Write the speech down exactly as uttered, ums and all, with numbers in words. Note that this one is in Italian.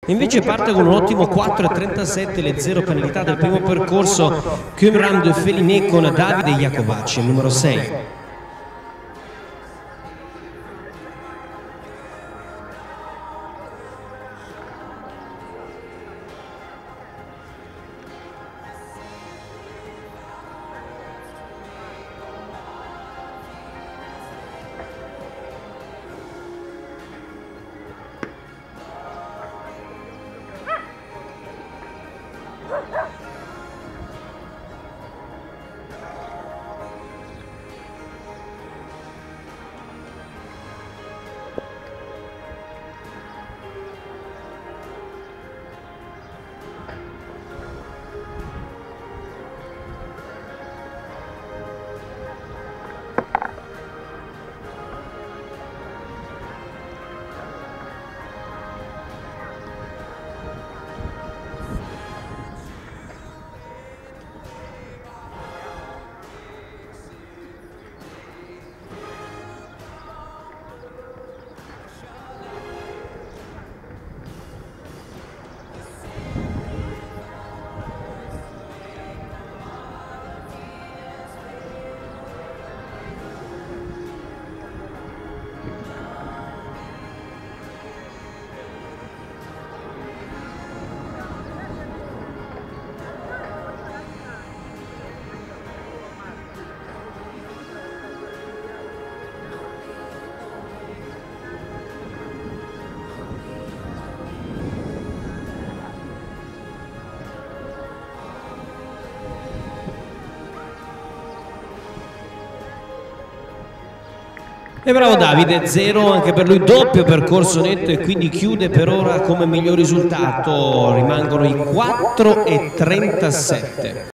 Invece parte con un ottimo quattro e trentasette, le zero penalità del primo percorso, Qumran de Felinet con Davide Iacovacci, numero sei. E bravo Davide, zero anche per lui, doppio percorso netto e quindi chiude per ora come miglior risultato, rimangono i quattro e trentasette.